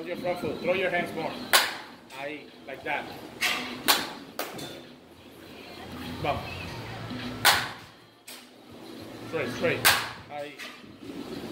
Hold your front foot. Throw your hands more. Ahí, like that. Bump. Straight, straight. Ahí.